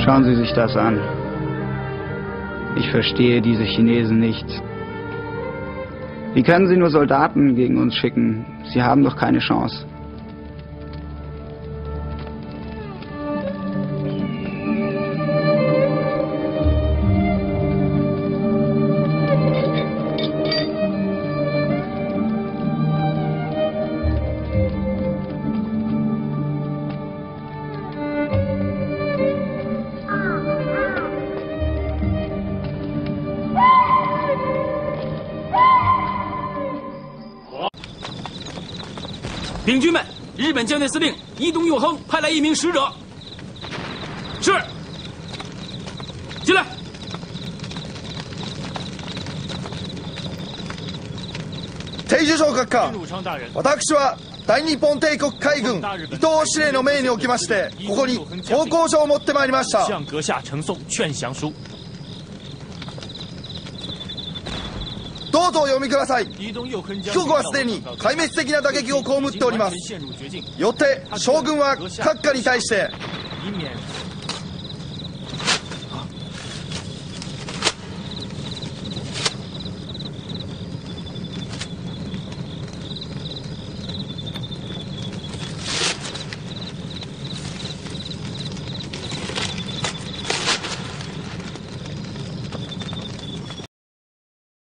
Schauen Sie sich das an. Ich verstehe diese Chinesen nicht. Wie können Sie nur Soldaten gegen uns schicken? Sie haben doch keine Chance. 兵军们，日本舰队司令伊东佑亨派来一名使者。是。进来。 定住昇格か。私は大日本帝国海軍伊藤司令の命におきましてここに投降書を持ってまいりました。 向閣下呈送劝降書。 どうぞお読みください。貴国はすでに壊滅的な打撃を被っております。よって将軍は閣下に対して